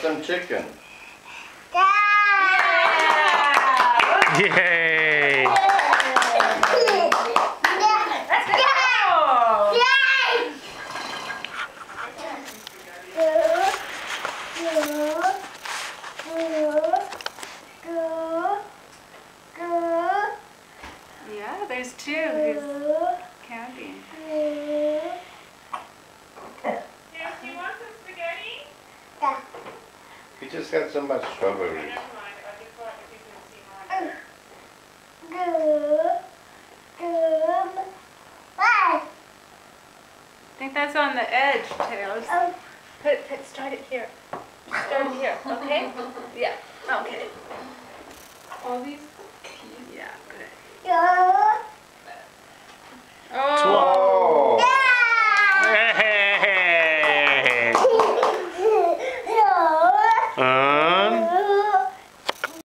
some chicken. Yay! Yeah, there's two. He's counting. Yes, do you want some spaghetti? He just got so much strawberries. Never mind. I just thought if you could see mine. I think that's on the edge, Tails. Start it here. Start it here, okay? Yeah, okay. All these? Yeah, good. Oh! Hey!